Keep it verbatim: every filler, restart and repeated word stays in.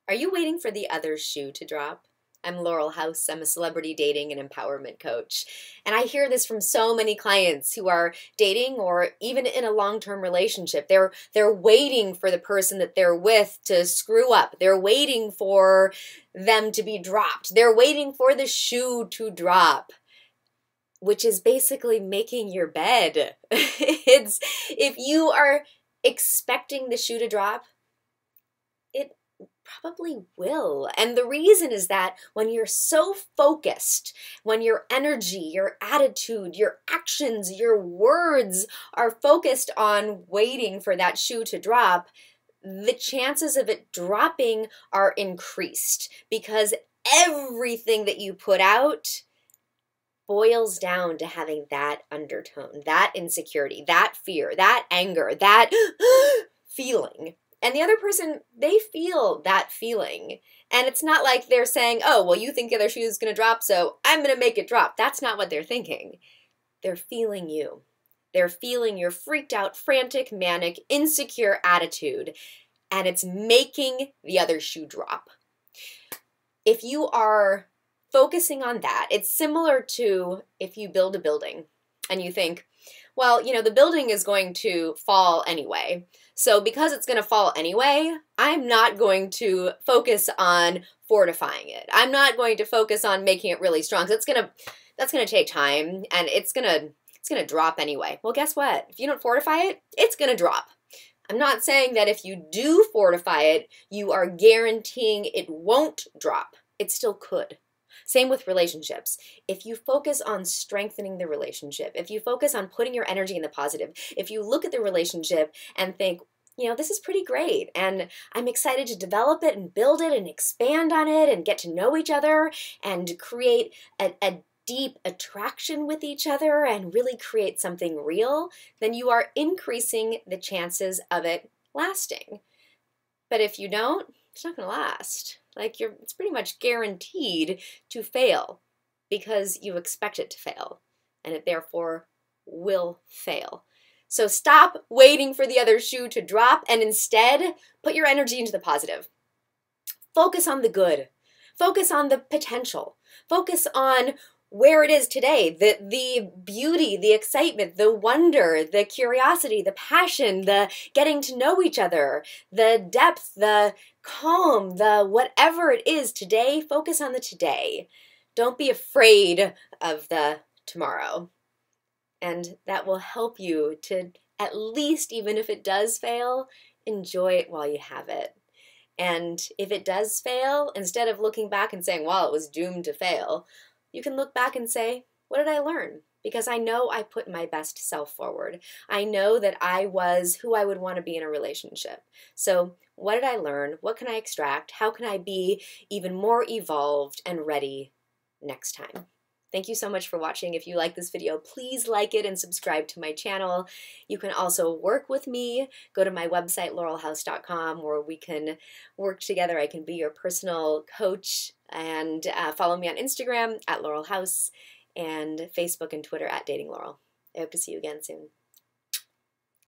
Are you waiting for the other shoe to drop? I'm Laurel House. I'm a celebrity dating and empowerment coach. And I hear this from so many clients who are dating or even in a long-term relationship. They're they're waiting for the person that they're with to screw up. They're waiting for them to be dropped. They're waiting for the shoe to drop, which is basically making your bed. It's if you are expecting the shoe to drop, it probably will. And the reason is that when you're so focused, when your energy, your attitude, your actions, your words are focused on waiting for that shoe to drop, the chances of it dropping are increased because everything that you put out boils down to having that undertone, that insecurity, that fear, that anger, that feeling. And the other person, they feel that feeling. And it's not like they're saying, oh, well, you think the other shoe is going to drop, so I'm going to make it drop. That's not what they're thinking. They're feeling you. They're feeling your freaked out, frantic, manic, insecure attitude. And it's making the other shoe drop. If you are focusing on that, it's similar to if you build a building and you think, well, you know, the building is going to fall anyway. So because it's going to fall anyway, I'm not going to focus on fortifying it. I'm not going to focus on making it really strong. So it's going to, that's going to take time and it's going to, it's going to drop anyway. Well, guess what? If you don't fortify it, it's going to drop. I'm not saying that if you do fortify it, you are guaranteeing it won't drop. It still could. Same with relationships. If you focus on strengthening the relationship, if you focus on putting your energy in the positive, if you look at the relationship and think, you know, this is pretty great and I'm excited to develop it and build it and expand on it and get to know each other and create a, a deep attraction with each other and really create something real, then you are increasing the chances of it lasting. But if you don't, it's not going to last. Like you're, it's pretty much guaranteed to fail because you expect it to fail and it therefore will fail. So stop waiting for the other shoe to drop and instead put your energy into the positive. Focus on the good. Focus on the potential. Focus on where it is today, the, the beauty, the excitement, the wonder, the curiosity, the passion, the getting to know each other, the depth, the calm, the whatever it is today, focus on the today. Don't be afraid of the tomorrow. And that will help you to at least, even if it does fail, enjoy it while you have it. And if it does fail, instead of looking back and saying, well, it was doomed to fail, you can look back and say, what did I learn? Because I know I put my best self forward. I know that I was who I would want to be in a relationship. So what did I learn? What can I extract? How can I be even more evolved and ready next time? Thank you so much for watching. If you like this video, please like it and subscribe to my channel. You can also work with me. Go to my website, laurel house dot com, where we can work together. I can be your personal coach. And uh, follow me on Instagram at Laurel House and Facebook and Twitter at Dating Laurel. I hope to see you again soon.